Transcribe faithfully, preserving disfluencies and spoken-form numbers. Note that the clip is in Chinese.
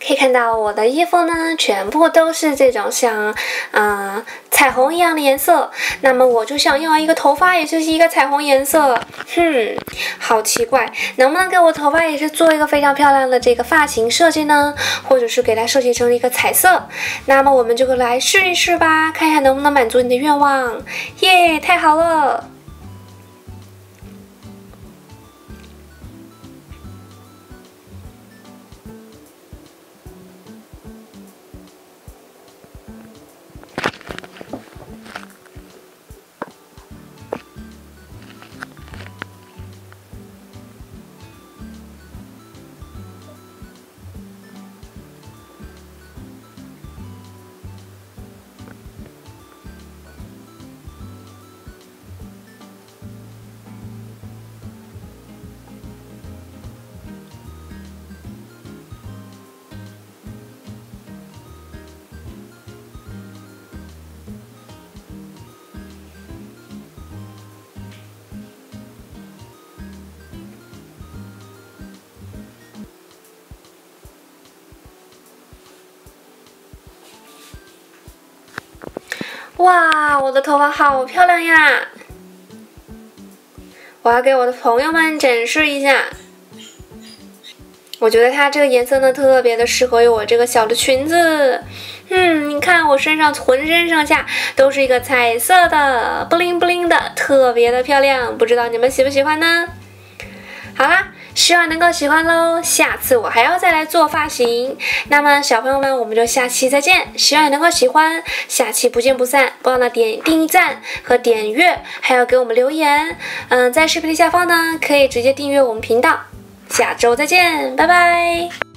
可以看到我的衣服呢，全部都是这种像呃彩虹一样的颜色。那么我就想要一个头发也是一个彩虹颜色，哼，好奇怪，能不能给我头发也是做一个非常漂亮的这个发型设计呢？或者是给它设计成一个彩色？那么我们就来试一试吧，看一下能不能满足你的愿望。耶，太好了！哇，我的头发好漂亮呀！我要给我的朋友们展示一下。我觉得它这个颜色呢，特别的适合于我这个小的裙子。嗯，你看我身上浑身上下都是一个彩色的，布灵布灵的，特别的漂亮。不知道你们喜不喜欢呢？好啦，希望能够喜欢喽。下次我还要再来做发型。那么小朋友们，我们就下期再见。希望你能够喜欢，下期不见不散。不忘了点订赞和点阅，还要给我们留言。嗯，在视频的下方呢，可以直接订阅我们频道。下周再见，拜拜。